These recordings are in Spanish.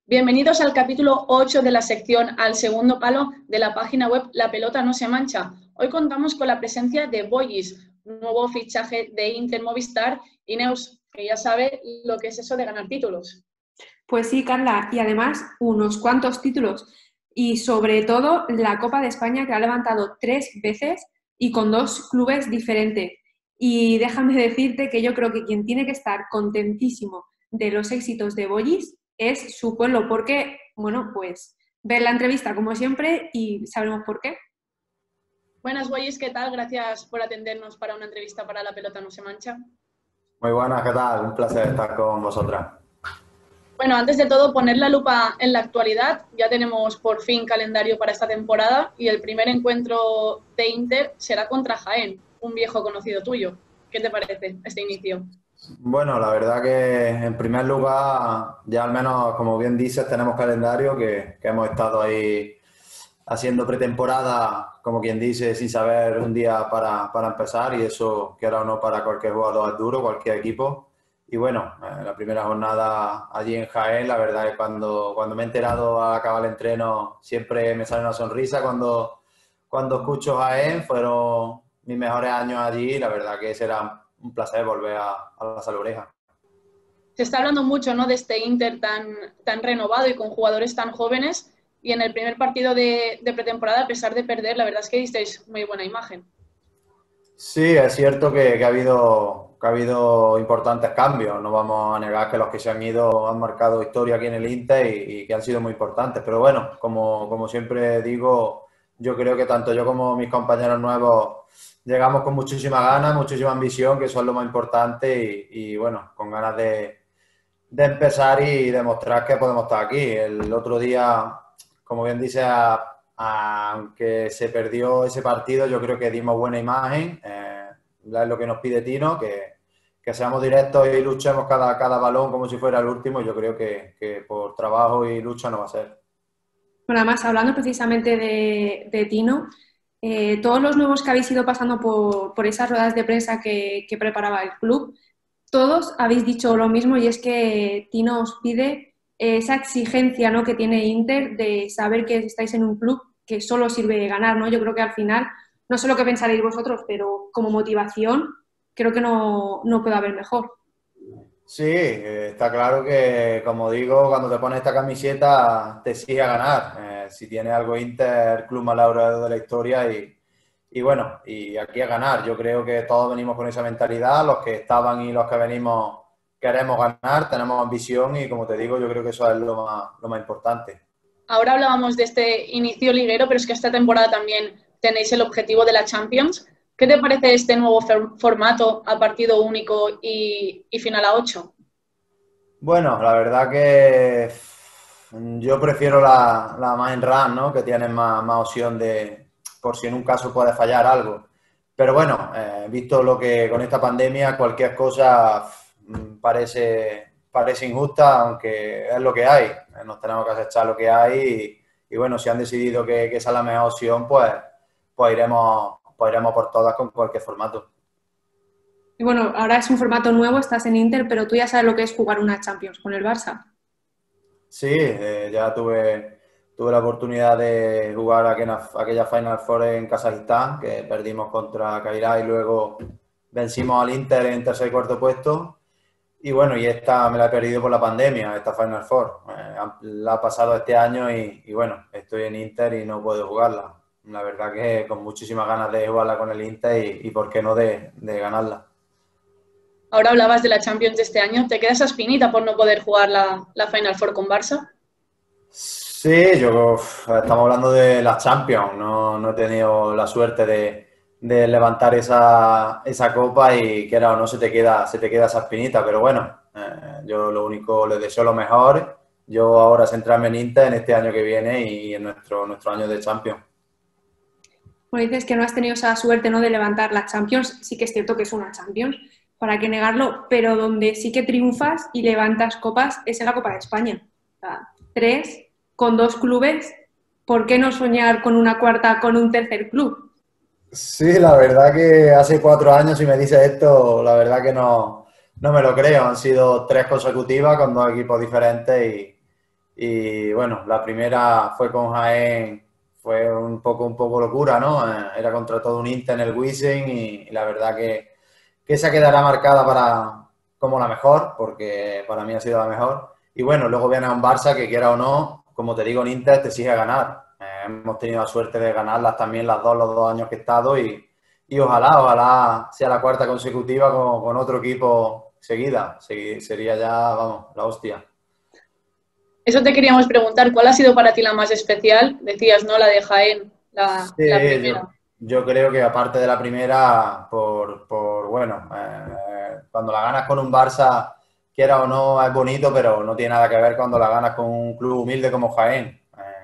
Bienvenidos al capítulo 8 de la sección Al segundo palo de la página web La pelota no se mancha. Hoy contamos con la presencia de Boyis, nuevo fichaje de Inter Movistar, y Neus, que ya sabe lo que es eso de ganar títulos. Pues sí, Carla, y además unos cuantos títulos. Y sobre todo la Copa de España, que ha levantado 3 veces y con 2 clubes diferentes. Y déjame decirte que yo creo que quien tiene que estar contentísimo de los éxitos de Boyis es su pueblo, porque, bueno, pues ver la entrevista como siempre y sabremos por qué. Buenas, Boyis, ¿qué tal? Gracias por atendernos para una entrevista para La pelota no se mancha. Muy buenas, ¿qué tal? Un placer estar con vosotras. Bueno, antes de todo, poner la lupa en la actualidad. Ya tenemos por fin calendario para esta temporada y el primer encuentro de Inter será contra Jaén, un viejo conocido tuyo. ¿Qué te parece este inicio? Bueno, la verdad que en primer lugar, ya al menos, como bien dices, tenemos calendario que hemos estado ahí haciendo pretemporada, como quien dice, sin saber un día para empezar, y eso, quiera o no, para cualquier jugador es duro, cualquier equipo. Y bueno, la primera jornada allí en Jaén, la verdad que cuando me he enterado al acabar el entreno, siempre me sale una sonrisa cuando escucho Jaén. Fueron mis mejores años allí y la verdad que será un placer volver a la Salobreja. Se está hablando mucho, ¿no?, de este Inter tan renovado y con jugadores tan jóvenes, y en el primer partido de pretemporada, a pesar de perder, la verdad es que disteis muy buena imagen. Sí, es cierto que ha habido importantes cambios. No vamos a negar que los que se han ido han marcado historia aquí en el Inter y que han sido muy importantes. Pero bueno, como siempre digo, yo creo que tanto yo como mis compañeros nuevos llegamos con muchísima ganas, muchísima ambición, que eso es lo más importante, y bueno, con ganas de empezar y demostrar que podemos estar aquí. El otro día, como bien dice, aunque se perdió ese partido, yo creo que dimos buena imagen. Es lo que nos pide Tino, que seamos directos y luchemos cada balón como si fuera el último. Yo creo que por trabajo y lucha no va a ser. Bueno, además, hablando precisamente de Tino, todos los nuevos que habéis ido pasando por esas ruedas de prensa que preparaba el club, todos habéis dicho lo mismo, y es que Tino os pide esa exigencia, ¿no?, que tiene Inter, de saber que estáis en un club que solo sirve de ganar, ¿no? Yo creo que al final, no sé lo que pensaréis vosotros, pero como motivación creo que no puede haber mejor. Sí, está claro que, como digo, cuando te pones esta camiseta te exige a ganar. Si tiene algo Inter, club más laureado de la historia, y bueno, y aquí a ganar. Yo creo que todos venimos con esa mentalidad, los que estaban y los que venimos queremos ganar, tenemos ambición, y como te digo, yo creo que eso es lo más importante. Ahora hablábamos de este inicio liguero, pero es que esta temporada también tenéis el objetivo de la Champions. ¿Qué te parece este nuevo formato a partido único y final a 8? Bueno, la verdad que yo prefiero la más en run, ¿no? Que tienes más opción de, por si en un caso puede fallar algo. Pero bueno, visto lo que con esta pandemia, cualquier cosa parece injusta, aunque es lo que hay. Nos tenemos que aceptar lo que hay, y bueno, si han decidido que esa es la mejor opción, pues iremos por todas con cualquier formato. Y bueno, ahora es un formato nuevo, estás en Inter, pero tú ya sabes lo que es jugar una Champions con el Barça. Sí, ya tuve la oportunidad de jugar aquella Final Four en Kazajistán, que perdimos contra Kairat y luego vencimos al Inter en tercer y cuarto puesto. Y bueno, y esta me la he perdido por la pandemia, esta Final Four. La ha pasado este año y bueno, estoy en Inter y no puedo jugarla. La verdad que con muchísimas ganas de jugarla con el Inter y por qué no de ganarla. Ahora hablabas de la Champions de este año. ¿Te queda esa espinita por no poder jugar la Final Four con Barça? Sí, estamos hablando de la Champions. No he tenido la suerte de levantar esa copa, y quiera o no se te queda esa espinita, pero bueno, yo lo único, les deseo lo mejor. Yo ahora centrarme en Inter en este año que viene y en nuestro año de Champions. Bueno, dices que no has tenido esa suerte, ¿no?, de levantar la Champions. Sí que es cierto que es una Champions, para qué negarlo, pero donde sí que triunfas y levantas copas es en la Copa de España. O sea, 3 con 2 clubes, ¿por qué no soñar con una cuarta, con un tercer club? Sí, la verdad que hace 4 años, si me dices esto, la verdad que no me lo creo. Han sido 3 consecutivas con 2 equipos diferentes, Y bueno, la primera fue con Jaén, fue un poco locura, ¿no? Era contra todo un Inter en el Wizzing y la verdad que esa quedará marcada como la mejor, porque para mí ha sido la mejor. Y bueno, luego viene a un Barça que quiera o no, como te digo, en Inter te exige ganar. Hemos tenido la suerte de ganarlas también los dos años que he estado y ojalá sea la cuarta consecutiva con otro equipo seguida. Sería ya, vamos, la hostia. Eso te queríamos preguntar, ¿cuál ha sido para ti la más especial? Decías, ¿no? La de Jaén, la Sí, primera. yo creo que aparte de la primera, bueno, cuando la ganas con un Barça, quiera o no, es bonito, pero no tiene nada que ver cuando la ganas con un club humilde como Jaén.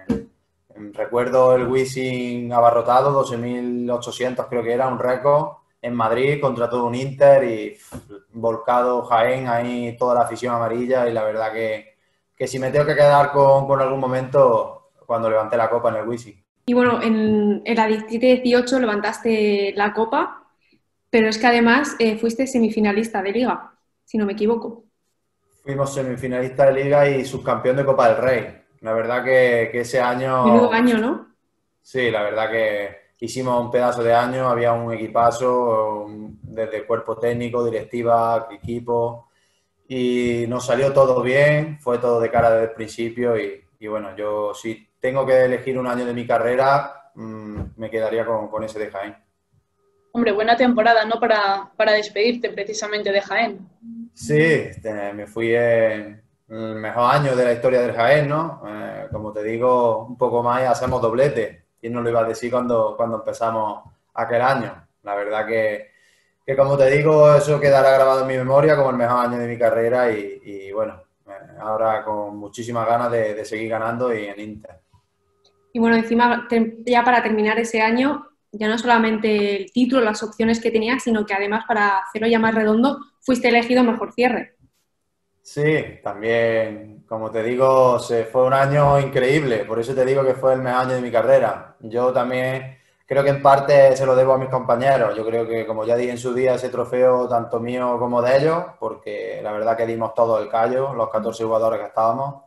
Recuerdo el Wizzing abarrotado, 12.800 creo que era, un récord, en Madrid contra todo un Inter y volcado Jaén, ahí toda la afición amarilla y la verdad que si me tengo que quedar con algún momento, cuando levanté la copa en el Wizzing. Y bueno, en la 17-18 levantaste la copa, pero es que además fuiste semifinalista de Liga, si no me equivoco. Fuimos semifinalista de Liga y subcampeón de Copa del Rey. La verdad que ese Menudo año, año, ¿no? sí, la verdad que hicimos un pedazo de año, había un equipazo, desde cuerpo técnico, directiva, equipo, y nos salió todo bien, fue todo de cara desde el principio y bueno, yo si tengo que elegir un año de mi carrera, me quedaría con ese de Jaén. Hombre, buena temporada, ¿no? Para despedirte precisamente de Jaén. Sí, me fui en el mejor año de la historia del Jaén, ¿no? Como te digo, un poco más y hacemos doblete. ¿Quién nos lo iba a decir cuando empezamos aquel año? La verdad que, como te digo, eso quedará grabado en mi memoria como el mejor año de mi carrera y bueno, ahora con muchísimas ganas de seguir ganando y en Inter. Y bueno, encima, ya para terminar ese año, ya no solamente el título, las opciones que tenías, sino que además, para hacerlo ya más redondo, fuiste elegido mejor cierre. Sí, también, como te digo, se fue un año increíble, por eso te digo que fue el mejor año de mi carrera. Yo también creo que en parte se lo debo a mis compañeros. Yo creo que, como ya dije en su día, ese trofeo tanto mío como de ellos, porque la verdad que dimos todo el callo, los 14 jugadores que estábamos.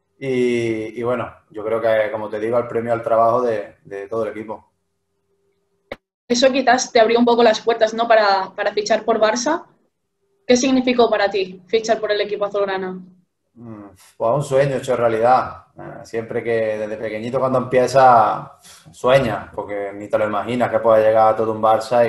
Y bueno, yo creo que, como te digo, el premio al trabajo de todo el equipo. Eso quizás te abrió un poco las puertas, ¿no? Para fichar por Barça. ¿Qué significó para ti fichar por el equipo azulgrana? Pues un sueño hecho realidad. Siempre que desde pequeñito cuando empieza sueña, porque ni te lo imaginas que pueda llegar a todo un Barça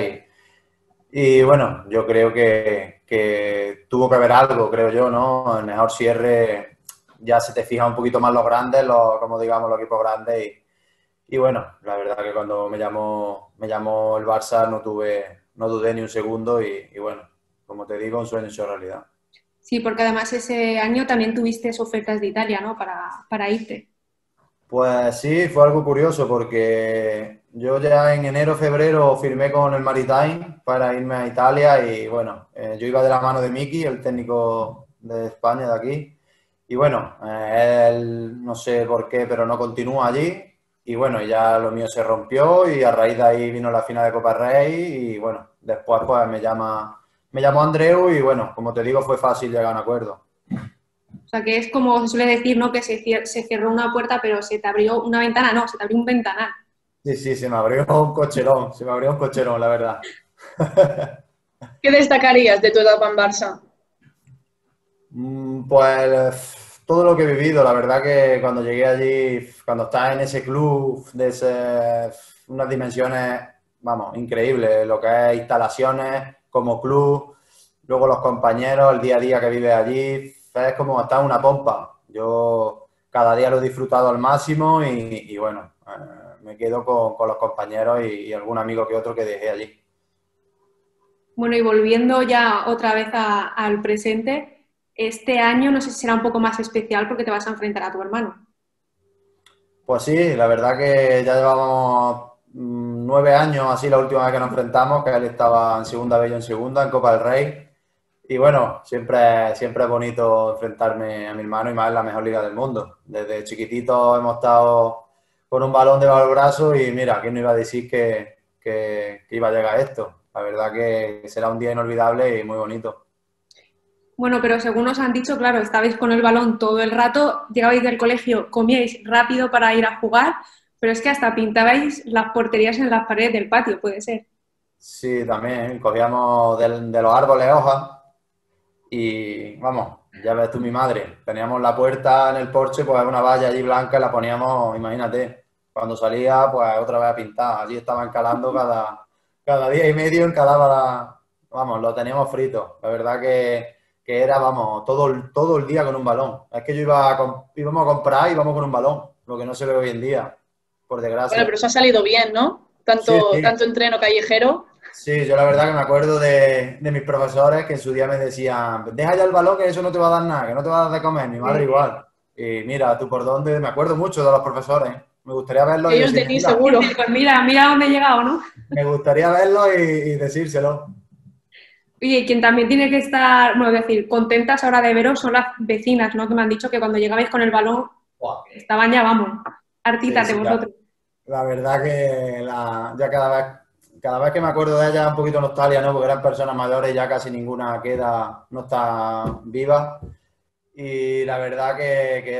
y bueno, yo creo que tuvo que haber algo, creo yo, ¿no? El mejor cierre ya se te fija un poquito más los grandes, como digamos los equipos grandes y bueno, la verdad que cuando me llamó el Barça no dudé ni un segundo y bueno, como te digo, un sueño hecho realidad. Sí, porque además ese año también tuviste ofertas de Italia, ¿no? Para irte. Pues sí, fue algo curioso porque yo ya en enero, febrero firmé con el Maritime para irme a Italia y bueno, yo iba de la mano de Miki, el técnico de España de aquí. Y bueno, él no sé por qué, pero no continúa allí. Y bueno, ya lo mío se rompió y a raíz de ahí vino la final de Copa Rey y bueno, después pues me llamó Andreu y bueno, como te digo, fue fácil llegar a un acuerdo. O sea, que es como se suele decir, ¿no? Que se cerró una puerta, pero se te abrió una ventana, no, se te abrió un ventanal. Sí, sí, se me abrió un cocherón, la verdad. ¿Qué destacarías de tu etapa en Barça? Pues todo lo que he vivido, la verdad que cuando llegué allí, cuando estás en ese club, unas dimensiones, vamos, increíbles, lo que es instalaciones como club, luego los compañeros, el día a día que vives allí, es como estar en una pompa. Yo cada día lo he disfrutado al máximo y bueno, me quedo con los compañeros y algún amigo que otro que dejé allí. Bueno, y volviendo ya otra vez al presente, este año no sé si será un poco más especial porque te vas a enfrentar a tu hermano. Pues sí, la verdad que ya llevamos 9 años, así la última vez que nos enfrentamos, que él estaba en segunda vez y yo en segunda, en Copa del Rey. Y bueno, siempre es bonito enfrentarme a mi hermano y más en la mejor liga del mundo. Desde chiquitito hemos estado con un balón debajo del brazo y mira, ¿quién no iba a decir que iba a llegar a esto? La verdad que será un día inolvidable y muy bonito. Bueno, pero según os han dicho, claro, estabais con el balón todo el rato, llegabais del colegio, comíais rápido para ir a jugar, pero es que hasta pintabais las porterías en las paredes del patio, puede ser. Sí, también cogíamos de los árboles hojas y, vamos, ya ves tú mi madre, teníamos la puerta en el porche, pues una valla allí blanca y la poníamos, imagínate, cuando salía, pues otra vez a pintar. Allí estaban calando cada día y medio, encalaba vamos, lo teníamos frito. La verdad que era, vamos, todo el día con un balón. Es que íbamos a comprar y íbamos con un balón, lo que no se ve hoy en día, por Bueno, desgracia. pero eso ha salido bien, ¿no? Sí, Tanto sí. entreno callejero. Sí, yo la verdad que me acuerdo de mis profesores que en su día me decían, deja ya el balón que eso no te va a dar nada, que no te va a dar de comer, mi madre igual. Y mira, tú por dónde, me acuerdo mucho de los profesores. Me gustaría verlos y Ellos de decirles, ti mira, seguro. Pues mira dónde he llegado, ¿no? me gustaría verlos y decírselo. Oye, quien también tiene que estar, bueno, es decir, contentas ahora de veros son las vecinas, ¿no? Que me han dicho que cuando llegabais con el balón Buah. estaban ya, vamos, Sí, hartitas de sí, vosotros. la verdad que ya cada vez que me acuerdo de ellas un poquito nostalgia, ¿no? Porque eran personas mayores y ya casi ninguna queda, no está viva. Y la verdad que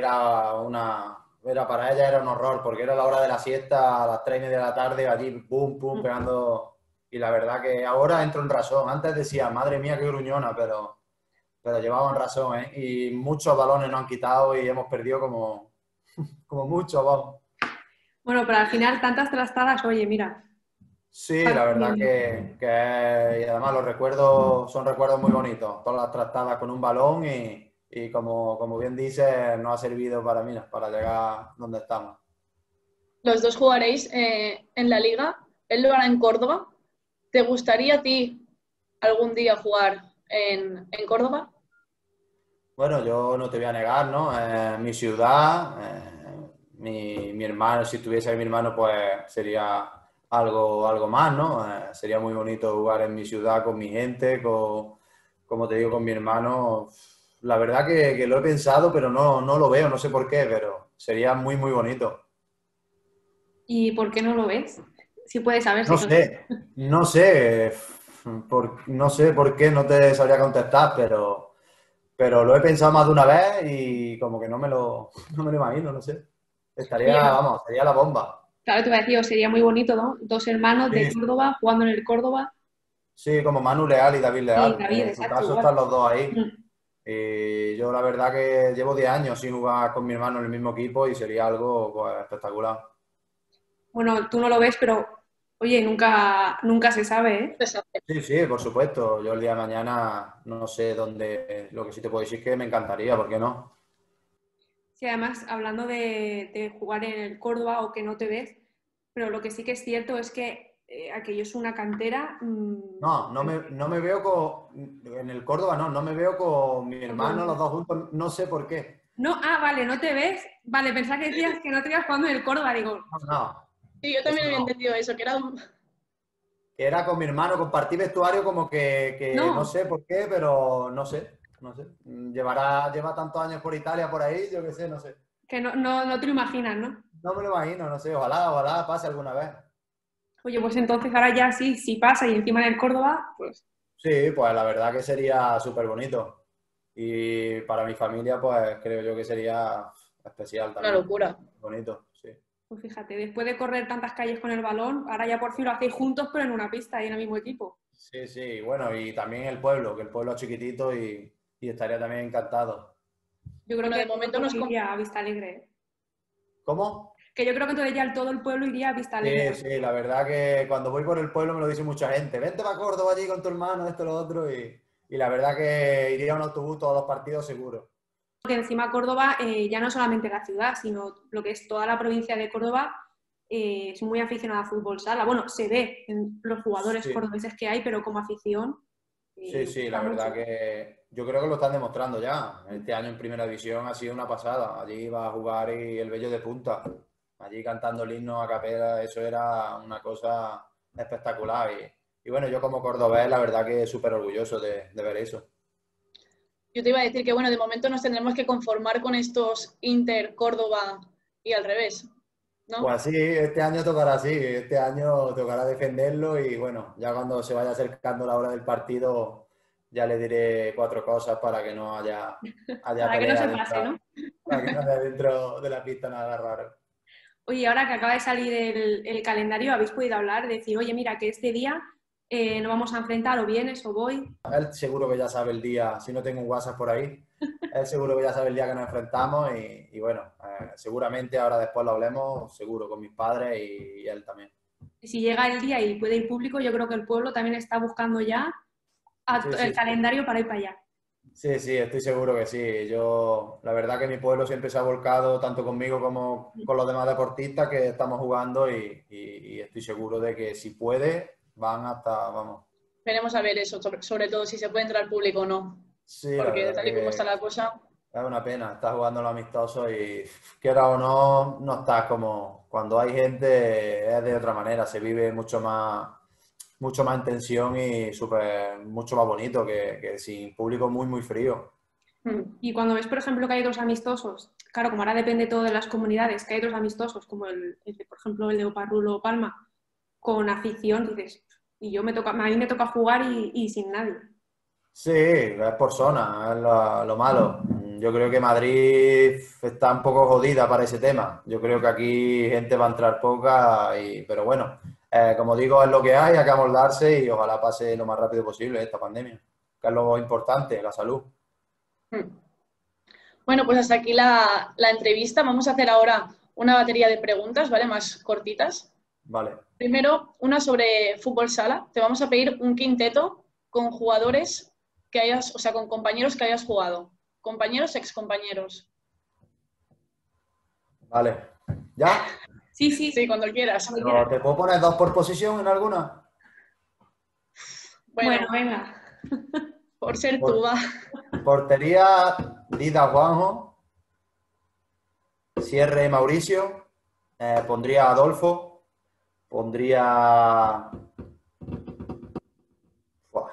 era para ella era un horror, porque era la hora de la siesta a las 3:30 de la tarde, allí, pum, pum, pegando. Y la verdad que ahora entro en razón. Antes decía, madre mía, qué gruñona, pero llevaban razón, ¿eh? Y muchos balones nos han quitado y hemos perdido como muchos, vamos. Bueno, pero al final tantas trastadas, oye, mira, Sí, vas la verdad viendo. y además los recuerdos son recuerdos muy bonitos. Todas las trastadas con un balón y como bien dices, nos ha servido para, mira, para llegar donde estamos. Los dos jugaréis en la liga. Él lo hará en Córdoba. ¿Te gustaría a ti algún día jugar en Córdoba? Bueno, yo no te voy a negar, ¿no? Mi ciudad, mi hermano, si tuviese ahí mi hermano, pues sería algo más, ¿no? Sería muy bonito jugar en mi ciudad con mi gente, como te digo, con mi hermano. La verdad que lo he pensado, pero no lo veo, no sé por qué, pero sería muy, muy bonito. ¿Y por qué no lo ves? Si puedes saber No si lo sabes. sé, no sé, no sé por qué no te sabría contestar, pero lo he pensado más de una vez y como que no me lo imagino, no sé. Oye, Vamos, sería la bomba. claro, te voy a decir, sería muy bonito, ¿no? Dos hermanos de Sí, Córdoba jugando en el Córdoba sí, como Manu Leal y David y Leal. David, En tu exacto, caso igual. están los dos ahí. Mm. Y yo la verdad que llevo 10 años sin jugar con mi hermano en el mismo equipo y sería algo pues, espectacular. Bueno, tú no lo ves, pero oye, nunca se sabe, ¿eh? Sí, sí, por supuesto. Yo el día de mañana no sé dónde, lo que sí te puedo decir es que me encantaría, ¿por qué no? Sí, además, hablando de jugar en el Córdoba o que no te ves, pero lo que sí que es cierto es que aquello es una cantera. No me veo en el Córdoba, no me veo con mi Con todo el hermano, los mundo. dos juntos, no sé por qué. No, vale, no te ves. Vale, pensaba que decías que no te ibas jugando en el Córdoba. Digo, No, no, Sí, yo eso también había no. entendido eso, que era Que era con mi hermano, compartí vestuario como que no no, sé por qué, pero no sé. Lleva tantos años por Italia, por ahí, yo qué sé, no sé. que no te lo imaginas, ¿no? No me lo imagino, no sé, ojalá pase alguna vez. Oye, pues entonces ahora ya sí, si pasa y encima en el Córdoba, pues, Sí, pues la verdad que sería súper bonito. Y para mi familia, pues creo yo que sería especial una también. locura. Bonito, sí. pues fíjate, después de correr tantas calles con el balón, ahora ya por fin lo hacéis juntos, pero en una pista y en el mismo equipo. Sí, sí, bueno, y también el pueblo, que el pueblo es chiquitito y estaría también encantado. Yo creo Bueno, que de todo el momento pueblo iría a Vista Alegre. ¿Eh? ¿Cómo? Que yo creo que entonces ya todo el pueblo iría a Vista Alegre. Sí, sí, la verdad que cuando voy por el pueblo me lo dice mucha gente. Vente para Córdoba allí con tu hermano, esto, lo otro. Y la verdad que iría a un autobús todos los partidos seguro. Que encima Córdoba, ya no solamente la ciudad, sino lo que es toda la provincia de Córdoba, es muy aficionada a fútbol sala. Bueno, se ve en los jugadores Sí, cordobeses que hay, pero como afición, sí, sí, gusta la verdad mucho. que yo creo que lo están demostrando ya. Este año en Primera División ha sido una pasada. Allí va a jugar y el Bello de punta. Allí cantando el himno a capela, eso era una cosa espectacular. Y bueno, yo como cordobés, la verdad que súper orgulloso de ver eso. Yo te iba a decir que, bueno, de momento nos tendremos que conformar con estos Inter, Córdoba y al revés, ¿no? Pues sí, este año tocará así, este año tocará defenderlo y bueno, ya cuando se vaya acercando la hora del partido ya le diré 4 cosas para que no haya Para que no pelea se pase, ¿no? para que no haya dentro de la pista nada raro. Oye, ahora que acaba de salir el calendario, ¿habéis podido hablar? Decir, oye, mira, que este día nos vamos a enfrentar, o vienes o voy. Él seguro que ya sabe el día, si no tengo un WhatsApp por ahí, él seguro que ya sabe el día que nos enfrentamos y bueno, seguramente ahora después lo hablemos, seguro, con mis padres y él también. Y si llega el día y puede ir público, yo creo que el pueblo también está buscando ya Sí, el sí, sí. calendario para ir para allá. Sí, sí, estoy seguro que sí. Yo, la verdad que mi pueblo siempre se ha volcado tanto conmigo como con los demás deportistas que estamos jugando y estoy seguro de que si puede, van hasta, vamos. Veremos a ver eso, sobre todo si se puede entrar público o no. Sí, la Porque verdad tal y como está que la cosa, es una pena. Estás jugando lo amistoso y quiera o no, no estás como cuando hay gente, es de otra manera, se vive mucho más en tensión y mucho más bonito que sin público muy, muy frío. Y cuando ves, por ejemplo, que hay otros amistosos, claro, como ahora depende todo de las comunidades, que hay otros amistosos, como por ejemplo, el de Oparrulo o Palma, con afición, dices, a mí me toca jugar y sin nadie. Sí, es por zona, es lo malo. Yo creo que Madrid está un poco jodida para ese tema. Yo creo que aquí gente va a entrar poca, pero bueno, como digo, es lo que hay que amoldarse y ojalá pase lo más rápido posible esta pandemia, que es lo importante, la salud. bueno, pues hasta aquí la entrevista. Vamos a hacer ahora una batería de preguntas, ¿vale? Más cortitas. Vale, Primero, una sobre fútbol sala. Te vamos a pedir un quinteto con jugadores que hayas, o sea, con compañeros que hayas jugado. Compañeros, excompañeros. vale. ¿Ya? Sí, sí, Sí, cuando quieras. cuando ¿Pero quieras. te puedo poner 2 por posición en alguna? Bueno, Bueno, venga. por ser tú, Por- va. Portería, Dida Juanjo, cierre Mauricio, pondría a Adolfo, pondría... Buah,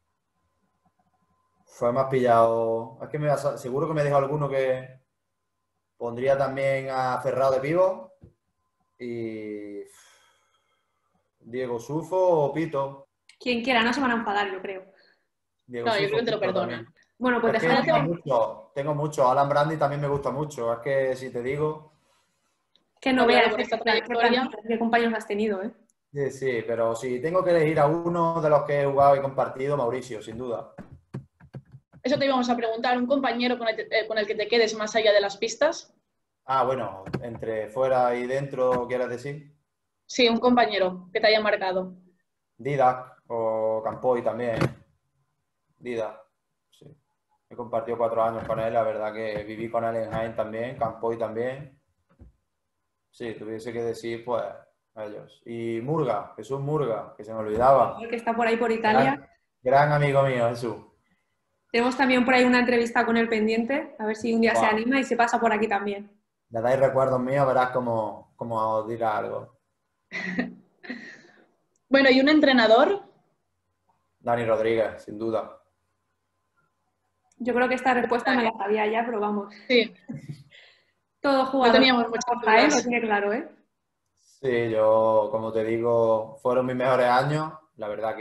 fue más pillado. Es que seguro que me dejo alguno que pondría también a Ferrao de Pivo y Diego Sufo o Pito. Quien quiera, no se van a enfadar, yo creo. Diego No, yo Sufo creo o que te lo Pito perdonan. también. Bueno, pues Es que Ahora dejamos. te voy- tengo mucho. Alan Brandi también me gusta mucho. Es que si te digo, Que no No, claro, veas con esta qué trayectoria. plantilla, qué compañeros has tenido, ¿eh? sí, sí, pero si tengo que elegir a uno de los que he jugado y compartido, Mauricio, sin duda. Eso te íbamos a preguntar, ¿un compañero con el que te quedes más allá de las pistas? Ah, bueno, entre fuera y dentro, ¿quieres decir? Sí, un compañero que te haya marcado. Didac o Campoy también. Didac, sí. He compartido 4 años con él, la verdad que viví con él en Jaén también, Campoy también. Sí, tuviese que decir, pues, ellos. Y Murga, Jesús Murga, que se me olvidaba. Que está por ahí por Italia. Gran, gran amigo mío, Jesús. Tenemos también por ahí una entrevista con el pendiente, a ver si un día se Buah, anima y se pasa por aquí también. le dais recuerdos míos, verás cómo os dirá algo. Bueno, ¿y un entrenador? Dani Rodríguez, sin duda. Yo creo que esta respuesta me la sabía ya, pero vamos. Sí, Todo no jugador teníamos muchas aporta, ¿eh? Lo dudas. tiene claro, ¿eh? Sí, yo, como te digo, fueron mis mejores años. La verdad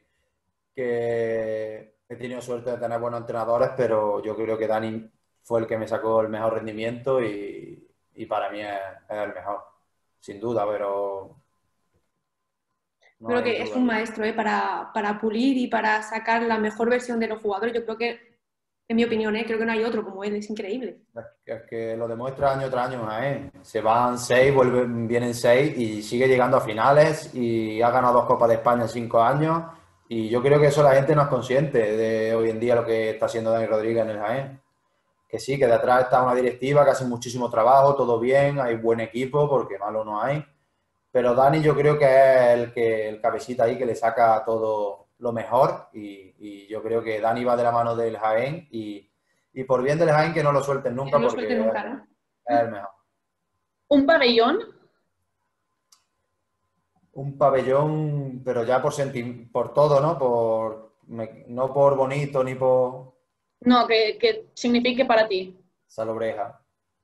que he tenido suerte de tener buenos entrenadores, pero yo creo que Dani fue el que me sacó el mejor rendimiento y para mí es el mejor, sin duda, pero no Creo hay que es duda. un maestro, ¿eh? Para pulir y para sacar la mejor versión de los jugadores. Yo creo que, en mi opinión, ¿eh? Creo que no hay otro como él, es increíble. Es que lo demuestra año tras año, ¿eh? Se van 6, vienen 6 y sigue llegando a finales y ha ganado 2 Copas de España en 5 años. Y yo creo que eso la gente no es consciente de hoy en día lo que está haciendo Dani Rodríguez en el Jaén. Que sí, que detrás está una directiva que hace muchísimo trabajo, todo bien, hay buen equipo, porque malo no hay. Pero Dani yo creo que es el cabecita ahí que le saca todo lo mejor y yo creo que Dani va de la mano del Jaén y por bien del Jaén que no lo suelten Que nunca no lo suelte porque nunca, ¿no? es el mejor. ¿Un pabellón? Un pabellón, pero ya por todo, ¿no? No por bonito ni por No, que signifique para ti. salobreja.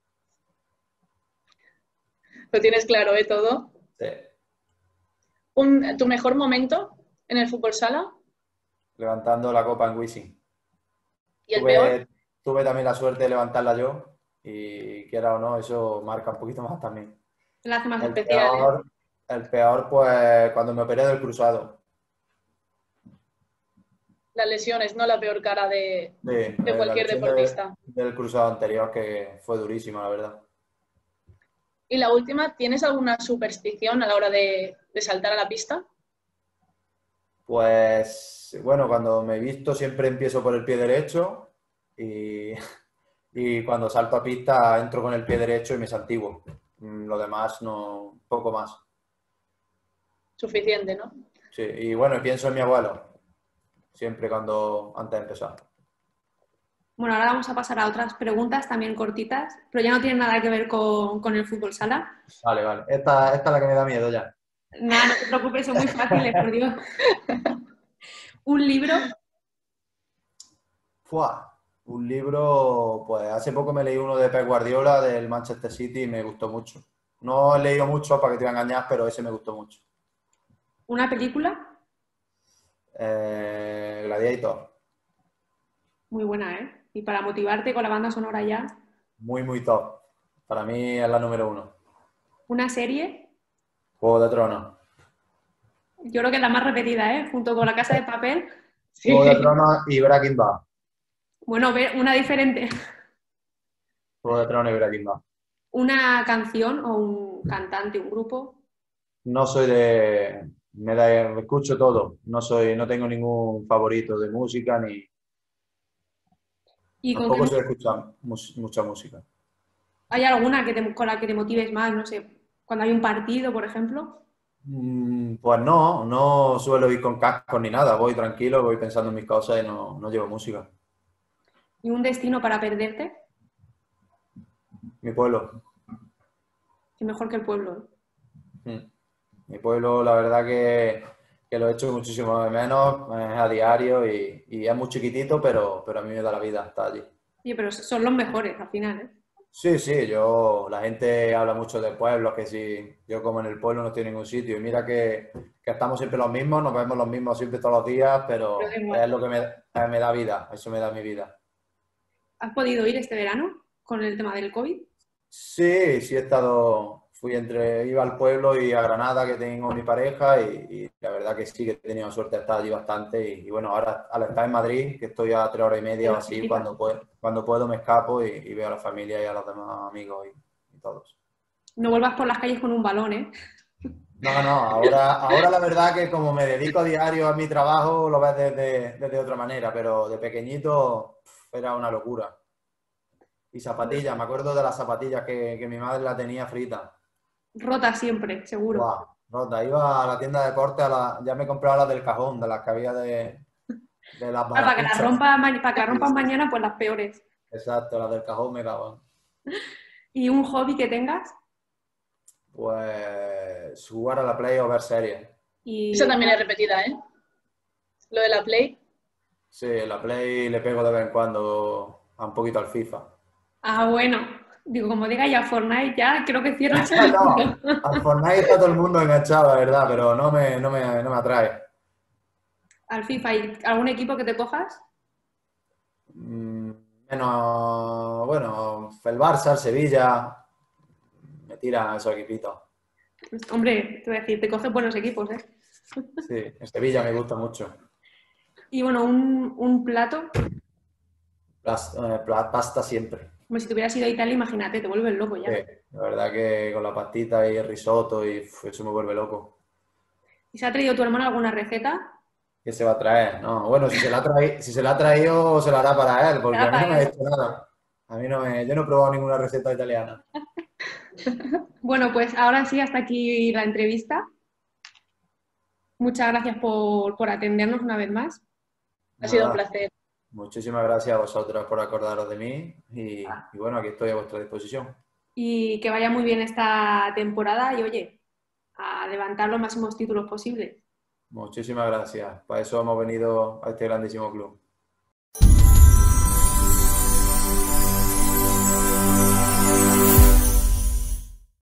Lo tienes claro, ¿eh? Todo. Sí. ¿Tu mejor momento en el fútbol sala? levantando la copa en Wizzing. ¿Y el peor? Tuve también la suerte de levantarla yo y quiera o no, eso marca un poquito más también. La hace más El Especial, ¿eh? peor, el peor, pues cuando me operé del cruzado. Las lesiones, no la peor cara Sí, de la cualquier lesión deportista. del cruzado anterior que fue durísima, la verdad. Y la última, ¿tienes alguna superstición a la hora de saltar a la pista? Pues bueno, cuando me visto siempre empiezo por el pie derecho y, y cuando salto a pista entro con el pie derecho y me santiguo. Lo demás no, poco más. Suficiente, ¿no? Sí, y bueno, pienso en mi abuelo, siempre antes de empezar. Bueno, ahora vamos a pasar a otras preguntas también cortitas, pero ya no tienen nada que ver con el fútbol sala. Vale, vale. Esta es la que me da miedo ya. Nada, no te preocupes, son muy fáciles, por Dios. Un libro, Fua, un libro, pues hace poco me leí uno de Pep Guardiola del Manchester City y me gustó mucho. No he leído mucho, para que te voy a engañar, pero ese me gustó mucho. una película, Gladiator, muy buena, ¿eh? Y para motivarte con la banda sonora ya. muy, muy top. Para mí es la número uno. Una serie, Juego de Tronos. yo creo que es la más repetida, ¿eh? Junto con La Casa de Papel. Juego de Sí. Tronos y Breaking Bad. Bueno, una diferente. Juego de Tronos y Breaking Bad. Una canción o un cantante, un grupo. No soy me escucho todo. No tengo ningún favorito de música ni. ¿Y con qué Tampoco soy de escuchar mucha música. hay alguna con la que te motives más? No sé, cuando hay un partido, por ejemplo. Pues no suelo ir con cascos ni nada. Voy tranquilo, voy pensando en mis cosas y no llevo música. ¿Y un destino para perderte? Mi pueblo. Que mejor que el pueblo, ¿eh? Mm. Mi pueblo, la verdad que lo he hecho muchísimo de menos, es a diario y es muy chiquitito, pero a mí me da la vida estar allí. Oye, pero son los mejores al final, ¿eh? Sí, sí, la gente habla mucho de pueblos, que si yo como en el pueblo no estoy en ningún sitio, y mira que estamos siempre los mismos, nos vemos los mismos siempre todos los días, Pero da pero igual. es lo que me da vida, eso me da mi vida. ¿Has podido ir este verano con el tema del COVID? Sí, sí he estado, iba al pueblo y a Granada, que tengo mi pareja, y la verdad que sí que he tenido suerte de estar allí bastante, y bueno, ahora al estar en Madrid, que estoy a 3 horas y media o Pero así, cerquita. cuando puedo me escapo y veo a la familia y a los demás amigos y todos. No vuelvas por las calles con un balón, ¿eh? No, ahora la verdad que como me dedico a diario a mi trabajo, lo ves desde otra manera, pero de pequeñito era una locura. Y zapatillas, me acuerdo de las zapatillas que mi madre la tenía frita. Rota siempre, seguro. Guau, rota. Iba a la tienda de deporte, ya me compraba las del cajón, de las que había de las Ah, para que las baracuchas. para que las Sí, rompas sí. mañana, pues las peores. Exacto, las del cajón me daban. ¿Y un hobby que tengas? Pues jugar a la Play o ver series. Esa Y también es repetida, ¿eh? Lo de la Play. Sí, la Play le pego de vez en cuando a un poquito al FIFA. bueno, digo, como diga ya Fortnite, ya creo que cierro el chiringuito. No, al Fortnite está todo el mundo enganchado, la verdad, pero no me atrae. Al FIFA, ¿y algún equipo que te cojas? Mm, Menos, bueno, el Barça, el Sevilla, me tiran esos equipitos. Pues, hombre, te voy a decir, te coges buenos equipos, ¿eh? Sí, el Sevilla me gusta mucho. Y bueno, un plato, Pasta siempre. como si te hubieras ido a Italia, imagínate, te vuelves loco Sí, ya. la verdad que con la pastita y el risotto eso me vuelve loco. ¿Y se ha traído tu hermano alguna receta? ¿Qué se va a traer? No, bueno, si se la ha traído, se la hará para él, porque Será a mí no para me ha él. hecho nada. Yo no he probado ninguna receta italiana. Bueno, pues ahora sí, hasta aquí la entrevista. Muchas gracias por atendernos una vez más. Ha sido un Nada, placer. muchísimas gracias a vosotros por acordaros de mí y bueno, aquí estoy a vuestra disposición. Y que vaya muy bien esta temporada y oye, a levantar los máximos títulos posibles. Muchísimas gracias. Para eso hemos venido a este grandísimo club.